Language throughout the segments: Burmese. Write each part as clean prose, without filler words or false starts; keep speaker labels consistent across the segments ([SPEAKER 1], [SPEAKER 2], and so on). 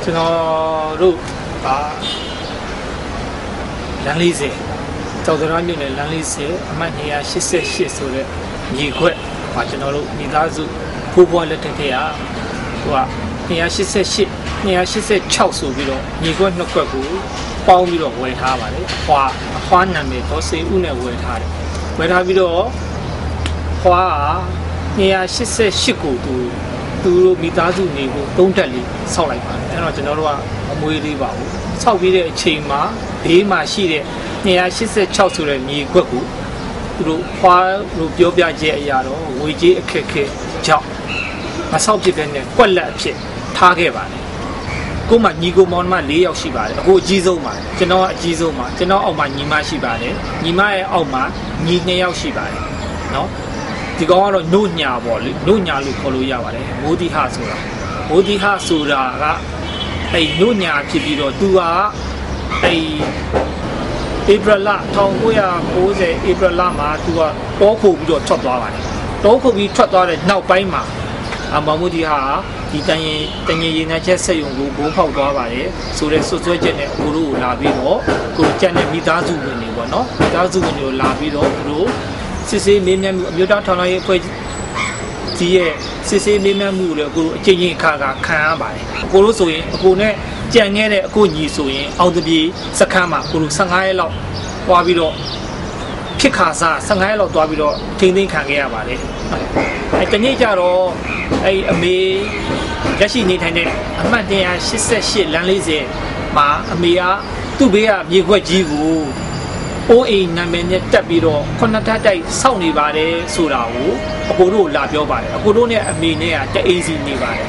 [SPEAKER 1] ကျွန်တော်တို့လမ်း40ကျောက်စရမြို့နယ်လမ်း40အမှတ်288ဆိုတဲ့မြေခွက်မှာကျွန်တော်တို့မိသားစုဖိုးဘွားလက်ထက်ထဲက288 286ဆိုပြီးတော့မြေခွက်နှစ်ခွက်ကိုပေါင်းပြီးတော့ဝယ်ထားပါတယ်အဖွားနာမည်တော့စေဦးနဲ့ဝယ်ထားတယ်ဝယ်ထားပြီးတော့ဖွား288ကိုသူတို့မိသားစုနေကို3တက်လေးဆောက်လိုက်ပါတယ်အဲ့တော့ကျွန်တော်တို့ကအမွေးလေးပါဘူးဆောက်ပြီးတဲ့အချိန်မှာဘေးမှာရှိတဲ့286ဆိုတဲ့မြေခွက်ကိုသူတို့ဖွားလို့ပြောပြချက်အရာတော့ငွေကြေးအခက်အခဲကြောင့်မဆောက်ဖြစ်တဲ့နဲ့ကွက်လက်အဖြစ်ထားခဲ့ပါတယ်ကိုမှညီကိုမောင်နှမ4ယောက်ရှိပါတယ်အခုအကြီးဆုံးပါကျွန်တော်ကအကြီးဆုံးပါကျွန်တော်အောက်မှာညီမရှိပါတယ်ညီမရဲ့အောက်မှာညီ2ယောက်ရှိပါတယ်နော်ဒီကောင်ကတော့နို့ညာပေါ့လေနို့ညာလို့ခေါ်လို့ရပါတယ်မိုးတိဟဆိုတာမိုးတိဟဆိုတာကအဲ့နို့ညာဖြစ်ပြီးတော့သူကအဲ့ဧပြီလ1990ဧပြီလမှာသူကတောခုတ်ပြီးတော့ထွက်သွားပါတယ်တောခုတ်ပြီးထွက်သွားတဲ့နောက်ပိုင်းမှာမောင်မိုးတိဟဒီတန်ရင်ရေနံချက်ဆက်ယုံကိုဘိုးဖောက်သွားပါတယ်ဆိုတဲ့ဆွဆွဲချက်နဲ့အကိုတို့ကိုလာပြီးတော့ကိုကြက်တဲ့မိသားစုဝင်တွေပေါ့နော်မိသားစုဝင်တွေကိုလာပြီးတော့သူတို့စစ်ဆေးမေးမြန်းမှုအမျိုးသားထောင်လှမ်းရေးအဖွဲ့ကြီးရဲ့စစ်ဆေးမေးမြန်းမှုကိုလည်းအကိုတို့အချင်းချင်းအခါခံရပါတယ်အကိုတို့ဆိုရင်အကိုနဲ့ကြံခဲ့တဲ့အကိုညီဆိုရင်အောင်တပြေစခန်းမှာအကိုတို့15ရက်လောက်သွားပြီးတော့ဖြစ်ခါစား15ရက်လောက်သွားပြီးတော့ထိန်းသိမ်းခံခဲ့ရပါတယ်တနေ့ကျတော့အဲ့အမေလက်ရှိနေထိုင်တဲ့အမှတ်188လမ်း40မှာအမေကသူ့ဘေးကမြေခွက်ကြီးကိုအိုးအိမ်နာမည်နဲ့တက်ပြီးတော့ခုနှစ်ထပ်တိုက်စောင့်နေပါတယ်ဆိုတာကိုအကိုတို့လာပြောပါတယ်အကိုတို့နဲ့အမေနဲ့ကတအေးစီနေပါတယ်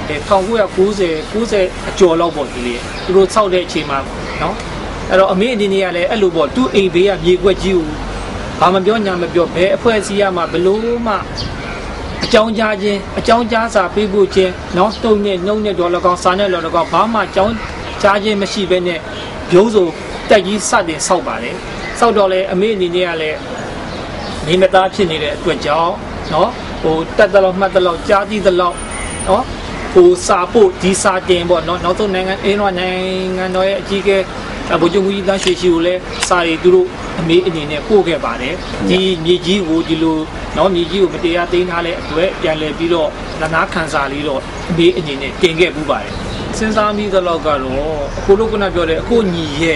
[SPEAKER 1] 1990အကျော်လောက်ပေါ့ဒီလေသူတို့စောက်တဲ့အချိန်မှာနော်အဲ့တော့အမေအနေနဲ့ကလည်းအဲ့လိုပေါ့သူ့အိမ်ဘေးကမြေခွက်ကြီးကိုဘာမပြောညာမပြောဘယ်အဖွဲ့အစည်းရမှာဘလို့မှအကြောင်းကြားစာပေးဖို့ချင်းနောက်တုံနဲ့နှုံနဲ့ဒေါ်လာကောင်စာနဲ့လော်လာကောင်ဘာမှအကြောင်းကြားခြင်းမရှိဘဲနဲ့ဘိုးစုံတက်ကြီးစတင်ဆောက်ပါတယ်ဆောက်တော့လေအမေအနေနဲ့ကလည်းမိမသားဖြစ်နေတဲ့အတွက်ကြောင့်နော်ဟိုတက်တလောက်မှတ်တလောက်ကြားသိတလောက်နော်ဟိုစာပို့ဒီစာတင်ပေါ့နော်နောက်ဆုံးနိုင်ငံတော်ရဲ့အကြီးအကဲဗိုလ်ချုပ်ကြီးတန်းရွှေရှိကိုလည်းစာရီသူတို့အမေအနေနဲ့ပို့ခဲ့ပါတယ်ဒီမြေကြီးကိုဒီလိုနော်မြေကြီးကိုမတရားသိမ်းထားတဲ့အတွက်ပြန်လည်ပြီးတော့နာခံစာလေးတော့အမေအနေနဲ့တင်ခဲ့ပူပါတယ်စဉ်းစားမိသလောက်ကတော့အခုတို့ကပြောတဲ့အခုညီရဲ့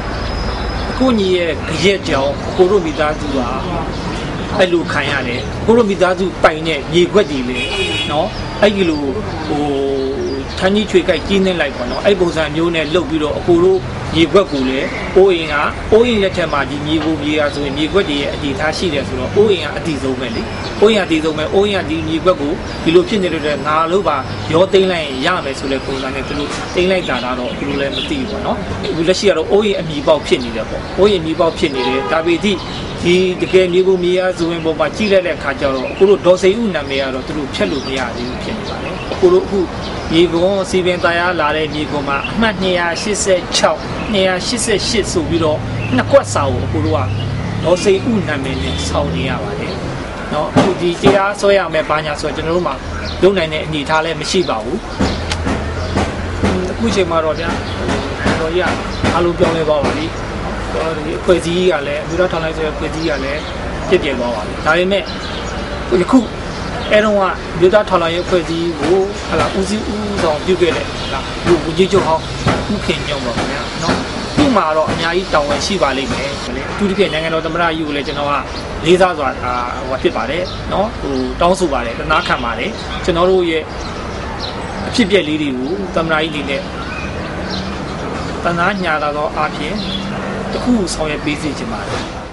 [SPEAKER 1] ရက်ကြောင်ကိုတို့မိသားစုကအဲ့လိုခံရတယ်ကိုတို့မိသားစုပိုင်တဲ့မြေခွက်တွေလေနော်အဲ့ဒီလိုဟိုထန်းကြီးချွေကြိုက်ကြီးနေလိုက်ပေါ့နော်အဲ့ပုံစံမျိုးနဲ့လှုပ်ပြီးတော့အကိုတို့မြေခွက်ကိုလည်းအိုးရင်လက်ထက်မှာဒီမြေကိုမြေရဆိုရင်မြေခွက်တွေရဲ့အတီထားရှိတယ်ဆိုတော့အိုးရင်ကအတီဆုံးပဲလေအိုးရင်အတီဆုံးပဲအိုးရင်ကဒီမြေခွက်ကိုဒီလိုဖြစ်နေတဲ့ငါလို့ပါရောသိမ်းလိုက်ရမယ်ဆိုတဲ့ပုံစံနဲ့သူတို့သိမ်းလိုက်တာတော့သူတို့လည်းမသိဘူးပေါ့နော်အခုလက်ရှိကတော့အိုးရင်အမီပေါက်ဖြစ်နေတယ်ပေါ့အိုးရင်မီပေါက်ဖြစ်နေတယ်ဒါပေမဲ့ဒီတကယ်မြေကိုမြေရဆိုရင်ပုံမှာကြီးလိုက်တဲ့အခါကျတော့အခုတို့ဒေါ်စိန်ဦးနာမည်ကတော့သူတို့ဖြတ်လို့မရသေးဘူးဖြစ်နေပါတယ်အခုတို့အခုမြေကွန်စီပင်တရားလာတဲ့မြေကွန်မှာအမှတ်288ဆိုပြီးတော့နှစ်ကွက်စာကိုအခုတို့ကဒေါ်စိန်ဦးနာမည်နဲ့ဆောင်းနေရပါတယ်เนาะအခုဒီတရားဆွဲရမယ်ဘာညာဆိုကျွန်တော်တို့မှာလုပ်နိုင်တဲ့အနေအထားလည်းမရှိပါဘူးအခုချိန်မှာတော့ဗျာတော်ရအားလုံးပြောင်းလဲပါပါလိဒီအဖွဲ့အစည်းကလည်းအမျိုးသားထောင်လိုက်ဆိုတဲ့အဖွဲ့အစည်းကလည်းပြည့်ပြည့်သွားပါပြီဒါပေမဲ့ယခုအဲ့တော့ကမြို့သားထောင်လိုက်ရဲ့အဖွဲ့အစည်းကိုဟလာဦးစီးဦးဆောင်ပြုခဲ့တဲ့ဟာလူဝန်ကြီးချုပ်ဟောင်းဦးခင်ညုံပါခင်ဗျာနော်သူ့မှာတော့အများကြီးတောင်းဝန်ရှိပါလိမ့်မယ်အထူးသဖြင့်နိုင်ငံတော်သမ္မတကြီးကိုလည်းကျွန်တော်ကလေးစားစွာဟိုဖြစ်ပါတယ်နော်ဟိုတောင်းဆိုပါတယ်တနာခံပါတယ်ကျွန်တော်တို့ရဲ့အဖြစ်ပြက်လေးတွေကိုသမ္မတကြီးနေနဲ့တနာညာလာတော့အဖြစ်တခုဆောင်ရွက်ပေးစီချင်ပါတယ်